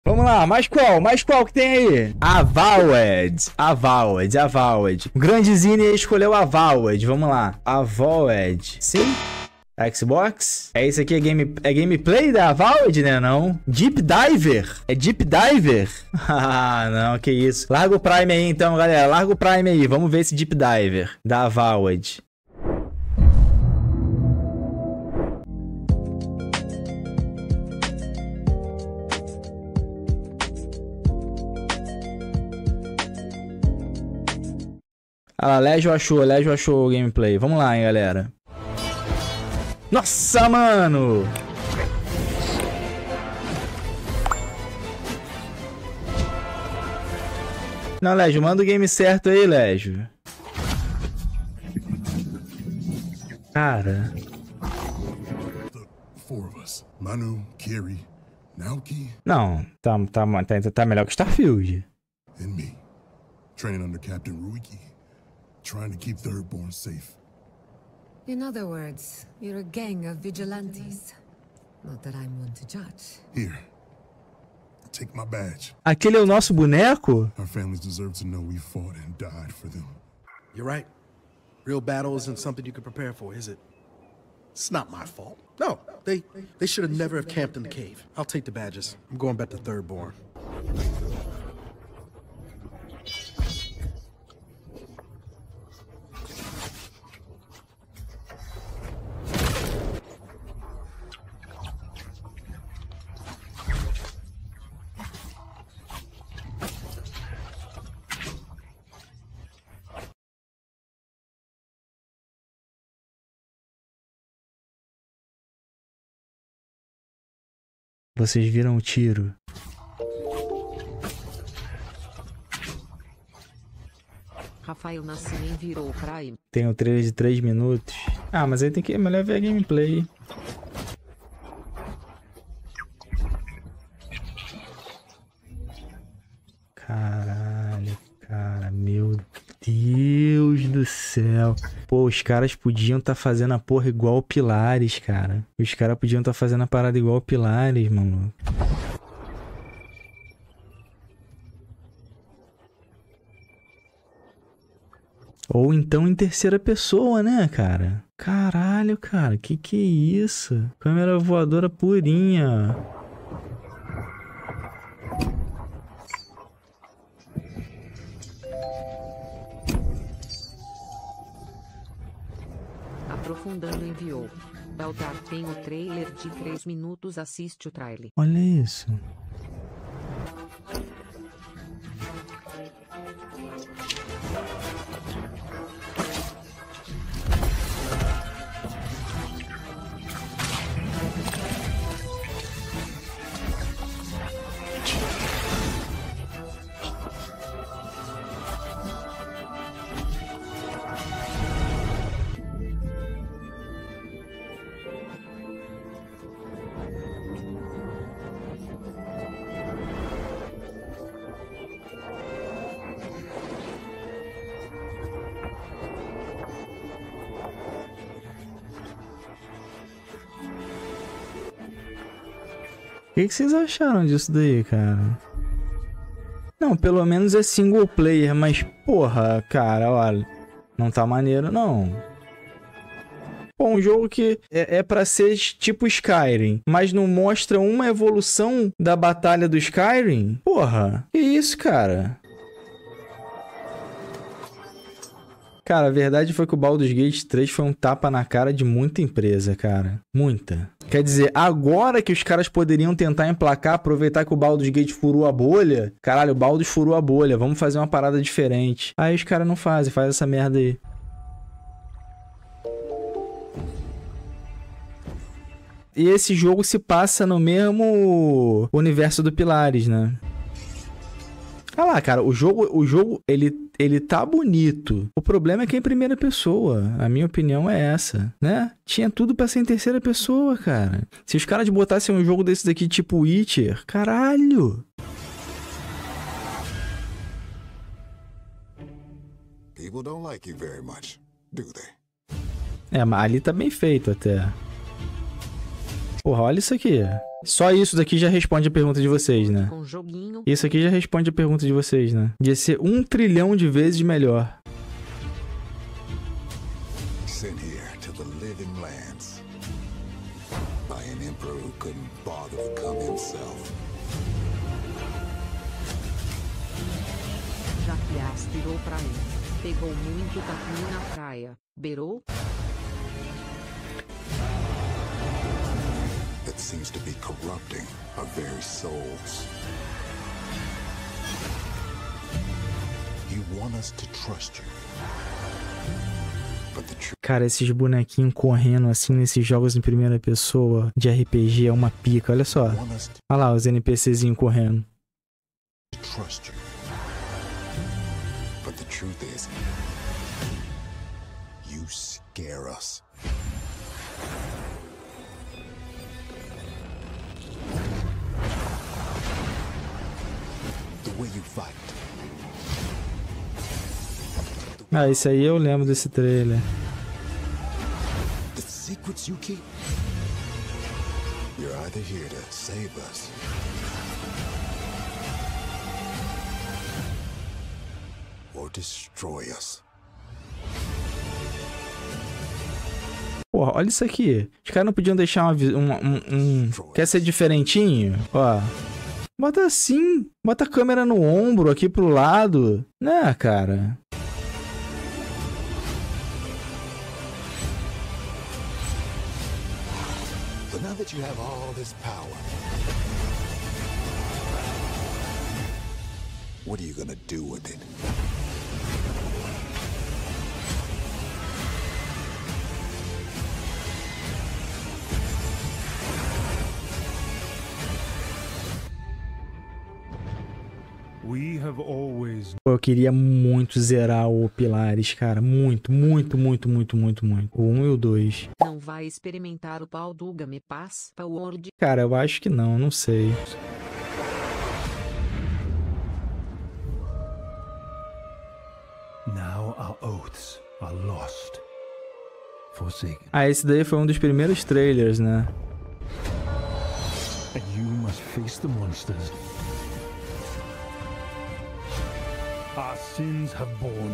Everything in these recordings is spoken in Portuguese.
Vamos lá, mais qual? Mais qual que tem aí? Avowed. O Grandezine escolheu Avowed. Vamos lá. Avowed. Sim? Xbox? É isso aqui, é gameplay da Avowed, né? Não? Deep Diver? É Deep Diver? Ah, não, que isso. Larga o Prime aí então, galera. Larga o Prime aí. Vamos ver esse Deep Diver da Avowed. Ah lá, Legio achou o gameplay. Vamos lá, hein, galera. Nossa, mano! Não, Legio, manda o game certo aí, Legio. Cara. Manu, Kiri, Naoki. Não, tá melhor que Starfield. And me, training under Captain Ruiki, trying to keep Thirdborn safe. In other words, you're a gang of vigilantes. Not that I'm one to judge. Here, take my badge. Aquele é o nosso boneco? Our families deserve to know we fought and died for them. You're right. Real battle isn't something you can prepare for, is it? It's not my fault. No, they should have never have camped in the cave. I'll take the badges. I'm going back to Thirdborn. Vocês viram o tiro? Rafael Nascimento virou o Prime. Tem um trailer de 3 minutos. Ah, mas aí tem que... É melhor ver a gameplay. Caralho, cara. Meu Deus do céu. Pô, os caras podiam estar fazendo a porra igual o Pilares, cara. Os caras podiam estar fazendo a parada igual o Pilares, mano. Ou então em terceira pessoa, né, cara? Caralho, cara. Que é isso? Câmera voadora purinha. Aprofundando enviou. Baltar tem o trailer de 3 minutos, assiste o trailer. Olha isso. O que vocês acharam disso daí, cara? Não, pelo menos é single player, mas porra, cara, olha, não tá maneiro não. Pô, um jogo que é pra ser tipo Skyrim, mas não mostra uma evolução da batalha do Skyrim? Porra, que isso, cara? Cara, a verdade foi que o Baldur's Gate 3 foi um tapa na cara de muita empresa, cara. Muita. Quer dizer, agora que os caras poderiam tentar emplacar, aproveitar que o Baldur's Gate furou a bolha. Caralho, o Baldur's furou a bolha, vamos fazer uma parada diferente. Aí os caras não fazem, faz essa merda aí. E esse jogo se passa no mesmo universo do Pilares, né? Ah lá, cara, o jogo ele tá bonito. O problema é que é em primeira pessoa. A minha opinião é essa, né? Tinha tudo pra ser em terceira pessoa, cara. Se os caras botassem um jogo desses aqui tipo Witcher, caralho. People don't like you very much, do they? É, mas ali tá bem feito até. Porra, olha isso aqui. Só isso daqui já responde a pergunta de vocês, né? Com joguinho. Isso aqui já responde a pergunta de vocês, né? De ser 1 trilhão de vezes melhor. Sent here to the living lands by an emperor who couldn't bother to come himself. Jaquias tirou pra mim. Pegou muito tapinha na praia. Beirou? That seems to be corrupting our very souls. You want us to trust you. But the truth Cara, esses bonequinhos correndo assim nesses jogos em primeira pessoa de RPG é uma pica, olha só. want us Olha lá os NPCzinhos correndo. to trust you. But the truth is, you scare us. The way you fight. Ah, esse aí eu lembro desse trailer. The secrets you keep. You're either here to save us or destroy us. Porra, olha isso aqui. Os caras não podiam deixar Quer ser diferentinho? Ó. Bota assim. Bota a câmera no ombro, aqui pro lado. Né, cara? So now that you have all this power, what are you gonna do with it? We have always Pô, eu queria muito zerar o Pilares, cara. Muito, muito, muito, muito, muito, muito. O 1 e o 2. Não vai experimentar o pau do Game Pass World? Cara, eu acho que não sei. now our oaths are lost, forsaken, Ah, esse daí foi um dos primeiros trailers, né? and you must face the monsters our sins have borne.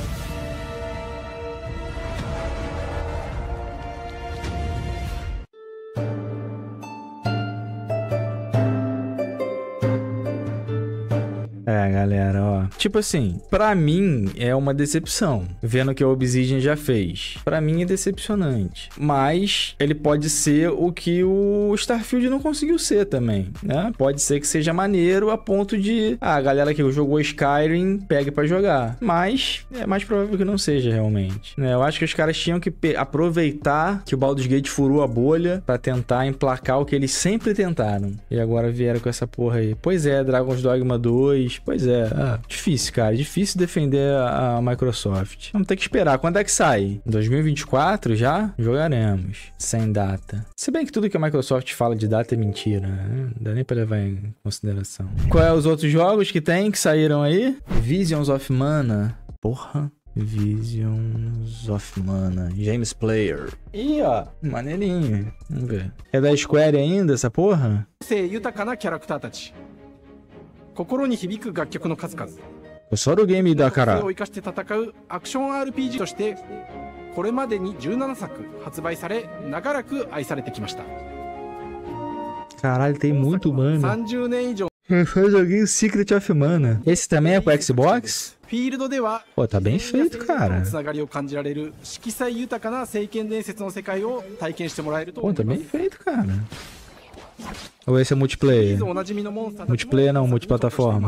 É, galera, ó. Tipo assim, pra mim é uma decepção. Vendo o que a Obsidian já fez. Pra mim é decepcionante. Mas ele pode ser o que o Starfield não conseguiu ser também, né? Pode ser que seja maneiro a ponto de... Ah, a galera que jogou Skyrim pegue pra jogar. Mas é mais provável que não seja realmente, né? Eu acho que os caras tinham que aproveitar que o Baldur's Gate furou a bolha pra tentar emplacar o que eles sempre tentaram. E agora vieram com essa porra aí. Pois é, Dragon's Dogma 2... Pois é, difícil, cara. Difícil defender a Microsoft. Vamos ter que esperar. Quando é que sai? Em 2024 já? Jogaremos. Sem data. Se bem que tudo que a Microsoft fala de data é mentira, né? Não dá nem pra levar em consideração. Qual é os outros jogos que tem, que saíram aí? Visions of Mana. Porra. Visions of Mana. James Player. Ih, ó. Maneirinho. Vamos ver. É da Square ainda, essa porra? 豊かなキャラクターたち心に響く楽曲の数々 ソロゲームだから。 それを生かして戦うアクション RPG としてこれまでに17作発売され長らく愛されてきました Caralho, tem muito mana. 30年以上 Eu só joguei o Secret of Mana. Esse também é pro Xbox? フィールドでは Pô, tá bem feito, cara. つながりを感じられる色彩豊かな聖剣伝説の世界を体験してもらえると Pô, 思 tá いま bem す feito, cara. Ou esse é multiplayer? おなじみのモンスターたちも Multiplayer não, multiplataforma.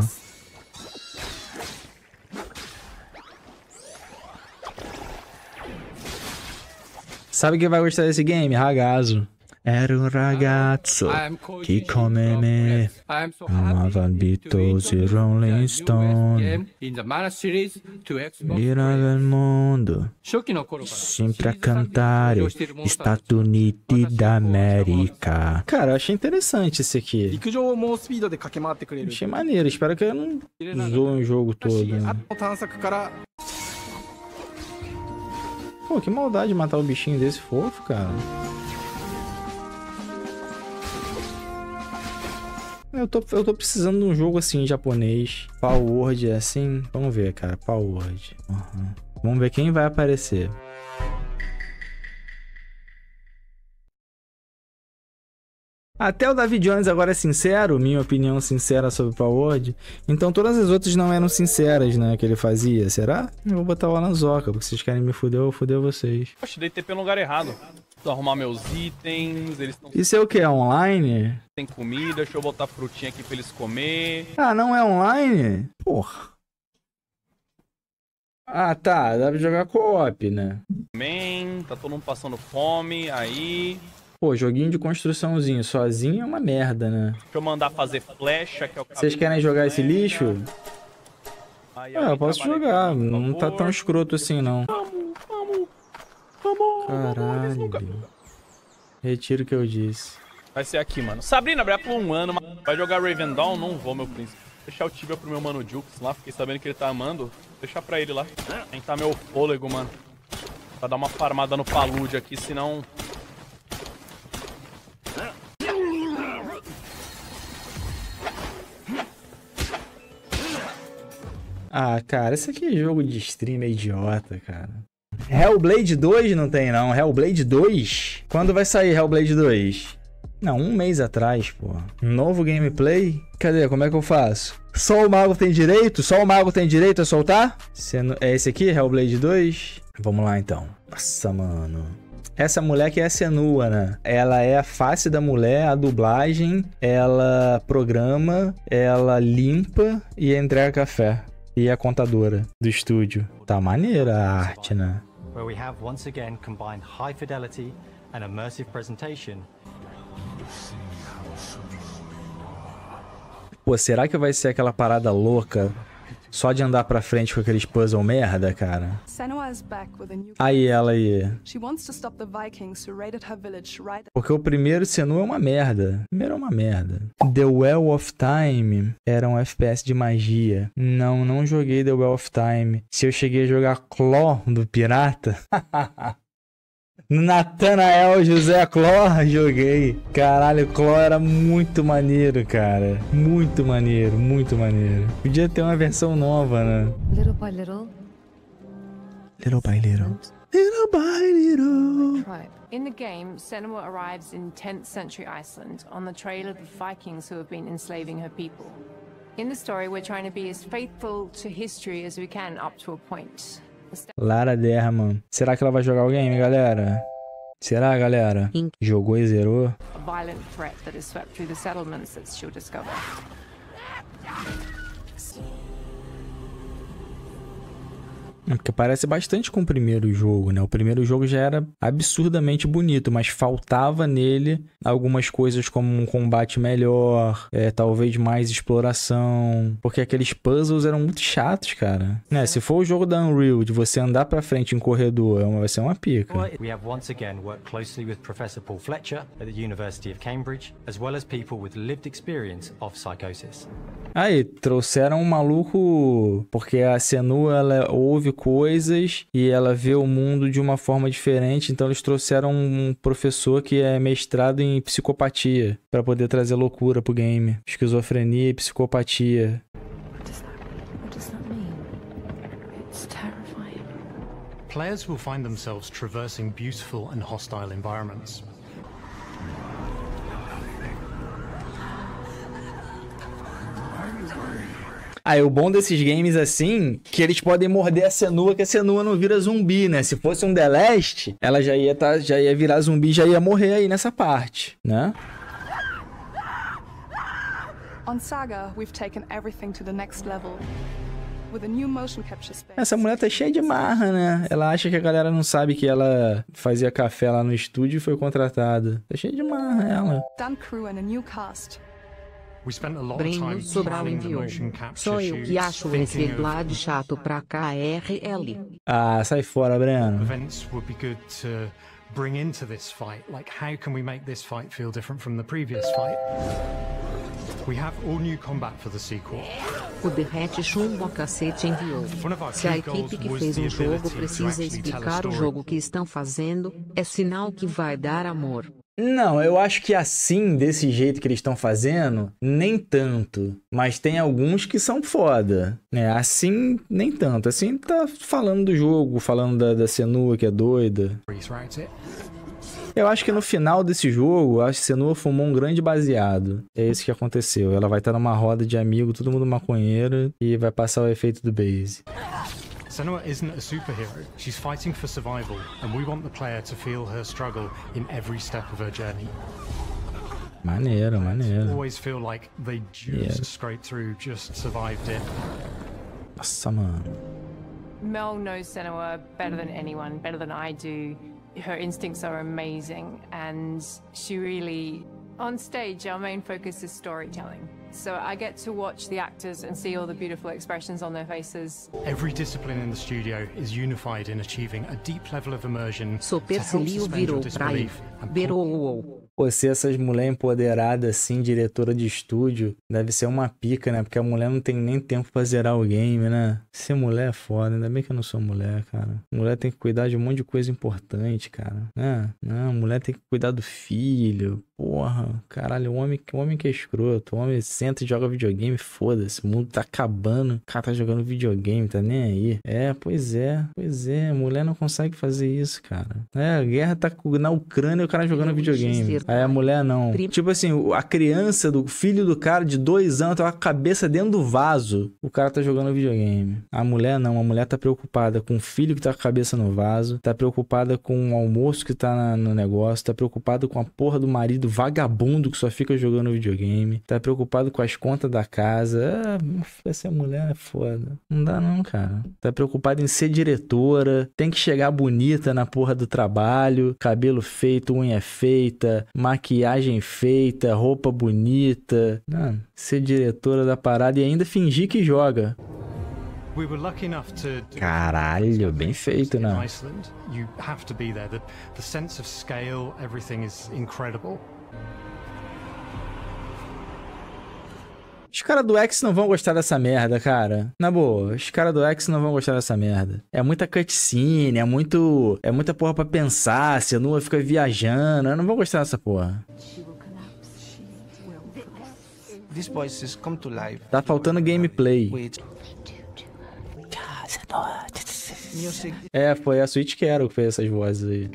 Sabe quem vai gostar desse game? Ragazzo. Era um ragazzo que come me. Amava Beatles e Rolling Stone. Virava o mundo. Sempre a cantar Estados Unidos da América. Cara, eu achei interessante esse aqui. 陸上を猛スピードで駆け回ってくれる Achei maneiro. Espero que eu não zoe o jogo todo. あ Né? と探索から Pô, que maldade de matar um bichinho desse fofo, cara. Eu tô precisando de um jogo assim, japonês. Palworld é assim? Vamos ver, cara. Palworld. Uhum. Vamos ver quem vai aparecer. Até o David Jones agora é sincero, minha opinião sincera sobre o Palworld. Então todas as outras não eram sinceras, né, que ele fazia. Será? Eu vou botar lá na zoca, porque vocês querem me fuder, eu vou fuder vocês. Poxa, dei TP no lugar errado. Preciso arrumar meus itens, eles estão Isso é o que? É online? sem comida, deixa eu botar frutinha aqui pra eles comer. Ah, não é online? Porra. Ah, tá. Dá pra jogar co-op, né? Também, tá todo mundo passando fome, aí... Pô, joguinho de construçãozinho sozinho é uma merda, né? Deixa eu mandar fazer flecha, que é o que Vocês querem jogar esse lixo? Aí, Ah, eu posso jogar. por Não tá favor. tão escroto assim, não. Vamos. Caralho. Retiro o que eu disse. Vai ser aqui, mano. Sabrina, abre por um ano, mas vai jogar Raven Dawn? Não vou, meu príncipe. Deixar o Tibia pro meu mano Jukes lá, fiquei sabendo que ele tá amando. Deixar pra ele lá. Tentar meu fôlego, mano. Pra dar uma farmada no palude aqui, senão... Ah, cara, esse aqui é jogo de stream é idiota, cara. Hellblade 2 não tem, não. Hellblade 2? Quando vai sair Hellblade 2? Não, um mês atrás, pô. Novo gameplay? Cadê? Como é que eu faço? Só o mago tem direito? Só o mago tem direito a soltar? É esse aqui, Hellblade 2? Vamos lá, então. Nossa, mano. Essa mulher que é a Senua, né? Ela é a face da mulher, a dublagem, ela programa, ela limpa e entrega café. E a contadora do estúdio. Tá maneira a arte, né? Where we have once again combined high fidelity and immersive presentation. Pô, será que vai ser aquela parada louca só de andar pra frente com aqueles puzzle merda, cara? Senua is back with a new... Aí ela aí. She wants to stop the Vikings who raided her village right... Porque o primeiro Senua é uma merda. O primeiro é uma merda. The Well of Time era um FPS de magia. Não joguei The Well of Time. Se eu cheguei a jogar Claw do Pirata... Nathanael José Claw, joguei. Caralho, Claw era muito maneiro, cara. Muito maneiro, muito maneiro. Podia ter uma versão nova, né? Little by little, Little by little. Little by little. Tribe. In the game, Senua arrives in 10th century Iceland on the trail of the Vikings who have been enslaving her people. In the story, we're trying to be as faithful to history as we can up to a point. Lara Derman. Será que ela vai jogar o game, galera? Será, galera? Jogou e zerou? A violent threat that has swept through the settlements that she'll discover. Porque parece bastante com o primeiro jogo, né? O primeiro jogo já era absurdamente bonito, mas faltava nele algumas coisas como um combate melhor, talvez mais exploração, porque aqueles puzzles eram muito chatos, cara. Né? Se for o jogo da Unreal, de você andar pra frente em corredor, vai ser uma pica. We have once again worked closely with Professor Paul Fletcher at the University of Cambridge, as well as people with lived experience of psychosis. Aí, trouxeram um maluco, porque a Senua, ela ouve coisas e ela vê o mundo de uma forma diferente, então eles trouxeram um professor que é mestrado em psicopatia, pra poder trazer loucura pro game. Esquizofrenia e psicopatia. What does that mean? It's terrifying. Players will find themselves traversing beautiful and hostile environments. Aí, o bom desses games assim, que eles podem morder a Senua, que a Senua não vira zumbi, né? Se fosse um The Last, ela já ia virar zumbi, já ia morrer aí nessa parte, né? On Saga, we've taken everything to the next level. With a new motion capture space. Essa mulher tá cheia de marra, né? Ela acha que a galera não sabe que ela fazia café lá no estúdio e foi contratada. Tá cheia de marra, ela. Done crew and a new cast. Breno Sobral enviou. Só eu que acho esse Vlad chato pra KRL. Ah, sai fora, Breno. Events would be good to bring into this fight. Like, how can we make this fight feel different from the previous fight? We have all new combat for the sequel. O Derrete Chumbo Cacete enviou. Se a equipe que fez um jogo precisa explicar o jogo que estão fazendo, é sinal que vai dar amor. Não, eu acho que assim, desse jeito que eles estão fazendo, nem tanto. Mas tem alguns que são foda, né? Assim, nem tanto. Assim, tá falando do jogo, falando da Senua, que é doida. Eu acho que no final desse jogo, acho que Senua fumou um grande baseado. É isso que aconteceu. Ela vai estar numa roda de amigo, todo mundo maconheiro, e vai passar o efeito do base. Senua isn't a superhero. She's fighting for survival, and we want the player to feel her struggle in every step of her journey. Maneiro, maneiro. Always feel like they just scraped through, just survived it. Nossa, mano. Mel knows Senua better than anyone, better than I do. Her instincts are amazing, and she really... On stage, our main focus is storytelling. So I get to watch the actors and see all the beautiful expressions on their faces. Every discipline in the studio is unified in achieving a deep level of immersion. Supercilio virou praia. Virou. Pô, ser essas mulheres empoderadas assim, diretora de estúdio, deve ser uma pica, né? Porque a mulher não tem nem tempo pra zerar o game, né? Ser mulher é foda, ainda bem que eu não sou mulher, cara. Mulher tem que cuidar de um monte de coisa importante, cara. Não, mulher tem que cuidar do filho. Porra, caralho, o homem que é escroto. O homem senta e joga videogame, foda-se. O mundo tá acabando. O cara tá jogando videogame, tá nem aí. Pois é. Mulher não consegue fazer isso, cara. A guerra tá na Ucrânia e o cara jogando videogame. Aí a mulher não. Tipo assim, a criança do filho do cara de 2 anos tá com a cabeça dentro do vaso. O cara tá jogando videogame. A mulher não. A mulher tá preocupada com o filho que tá com a cabeça no vaso. Tá preocupada com o almoço que tá no negócio. Tá preocupada com a porra do marido vagabundo que só fica jogando videogame. Tá preocupado com as contas da casa. Essa mulher é foda. Não dá não, cara. Tá preocupada em ser diretora. Tem que chegar bonita na porra do trabalho. Cabelo feito, unha feita. Maquiagem feita, roupa bonita. Ser diretora da parada e ainda fingir que joga. Caralho, bem feito, né? You have to be there. The sense of scale, everything is incredible. Os caras do X não vão gostar dessa merda, cara. Na boa, os caras do X não vão gostar dessa merda. É muita cutscene, é muita porra pra pensar, Senua fica viajando. Eu não vou gostar dessa porra. Tá faltando gameplay. Foi a Switch Quero que fez essas vozes aí.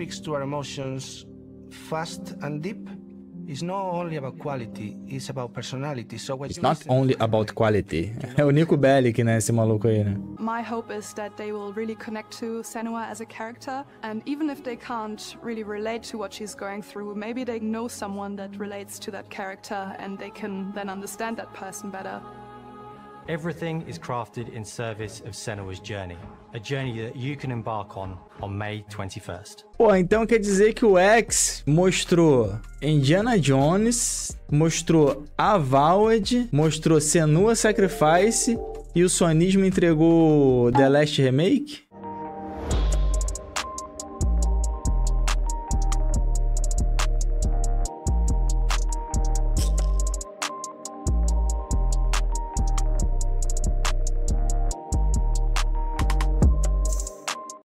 It's not only about quality, it's about personality. So it's not only about quality. É o Nico Bellic, né, esse maluco aí, né? My hope is that they will really connect to Senua as a character, and even if they can't really relate to what she's going through, maybe they know someone that relates to that character and they can then understand that person better. Everything is crafted in service of Senua's journey, a journey that you can embark on May 21st. Pô, então quer dizer que o X mostrou Indiana Jones, mostrou Avowed, mostrou Senua Sacrifice e o Sonismo entregou The Last Remake?